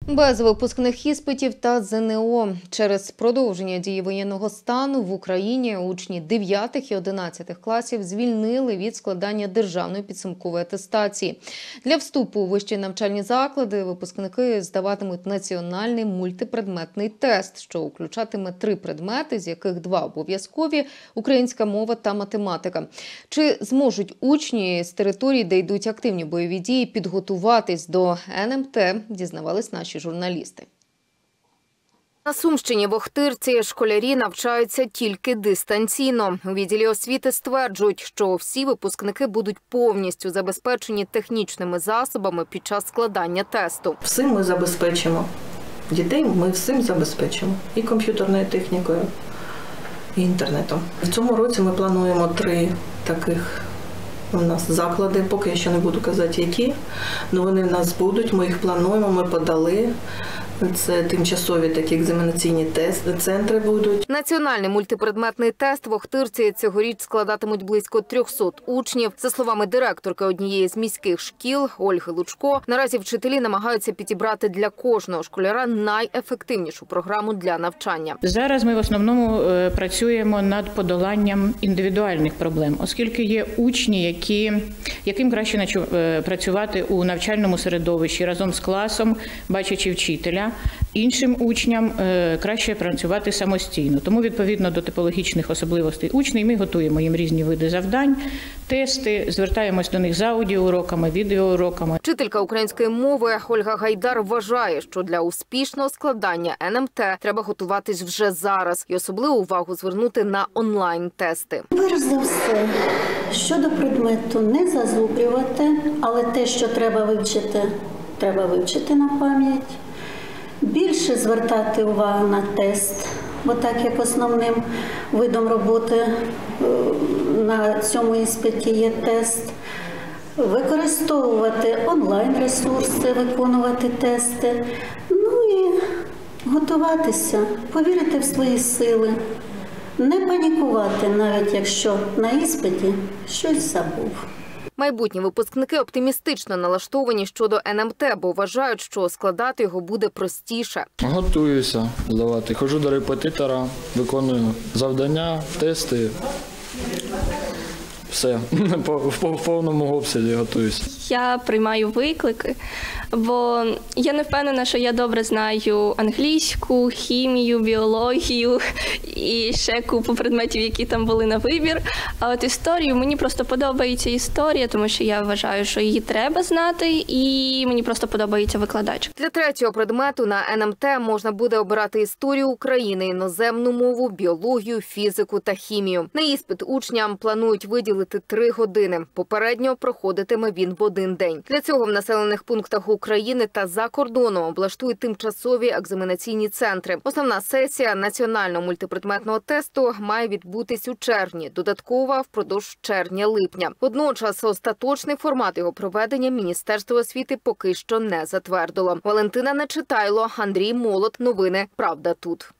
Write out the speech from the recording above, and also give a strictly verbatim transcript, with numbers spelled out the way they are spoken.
Без випускних іспитів та ЗНО. Через продовження дії воєнного стану в Україні учні дев'ятих і одинадцятих класів звільнили від складання державної підсумкової атестації. Для вступу у вищі навчальні заклади випускники здаватимуть національний мультипредметний тест, що включатиме три предмети, з яких два обов'язкові – українська мова та математика. Чи зможуть учні з територій, де йдуть активні бойові дії, підготуватись до ен ем те, дізнавались наші журналісти. На Сумщині в Охтирці школярі навчаються тільки дистанційно. У відділі освіти стверджують, що всі випускники будуть повністю забезпечені технічними засобами під час складання тесту. Всім ми забезпечимо. Дітей ми всім забезпечимо. І комп'ютерною технікою, і інтернетом. В цьому році ми плануємо три таких у нас заклади, поки я ще не буду казати, які, але вони в нас будуть, ми їх плануємо, ми подали. Це тимчасові такі екзаменаційні тести, центри будуть. Національний мультипредметний тест в Охтирці цьогоріч складатимуть близько трьохсот учнів. За словами директорки однієї з міських шкіл Ольги Лучко, наразі вчителі намагаються підібрати для кожного школяра найефективнішу програму для навчання. Зараз ми в основному працюємо над подоланням індивідуальних проблем, оскільки є учні, які, яким краще працювати у навчальному середовищі разом з класом, бачачи вчителя. Іншим учням краще працювати самостійно. Тому, відповідно до типологічних особливостей учнів, ми готуємо їм різні види завдань, тести, звертаємось до них за аудіоуроками, відеоуроками. Вчителька української мови Ольга Гайдар вважає, що для успішного складання ен ем те треба готуватись вже зараз і особливу увагу звернути на онлайн-тести. Перш за все, щодо предмету не зазубрювати, але те, що треба вивчити, треба вивчити на пам'ять. Більше звертати увагу на тест, бо так як основним видом роботи на цьому іспиті є тест. Використовувати онлайн-ресурси, виконувати тести, ну і готуватися, повірити в свої сили, не панікувати, навіть якщо на іспиті щось забув. Майбутні випускники оптимістично налаштовані щодо ен ем те, бо вважають, що складати його буде простіше. Готуюся здавати. Ходжу до репетитора, виконую завдання, тести. Все, в повному обсязі готуюся. Я приймаю виклики, бо я не впевнена, що я добре знаю англійську, хімію, біологію і ще купу предметів, які там були на вибір. А от історію, мені просто подобається історія, тому що я вважаю, що її треба знати, і мені просто подобається викладач. Для третього предмету на ен ем те можна буде обирати історію України, іноземну мову, біологію, фізику та хімію. На іспит учням планують виділити три години. Попередньо проходитиме він в один день. Для цього в населених пунктах України та за кордоном облаштують тимчасові екзаменаційні центри. Основна сесія національного мультипредметного тесту має відбутись у червні, додаткова впродовж червня-липня. Водночас остаточний формат його проведення Міністерство освіти поки що не затвердило. Валентина Нечитайло, Андрій Молот. Новини «Правда тут».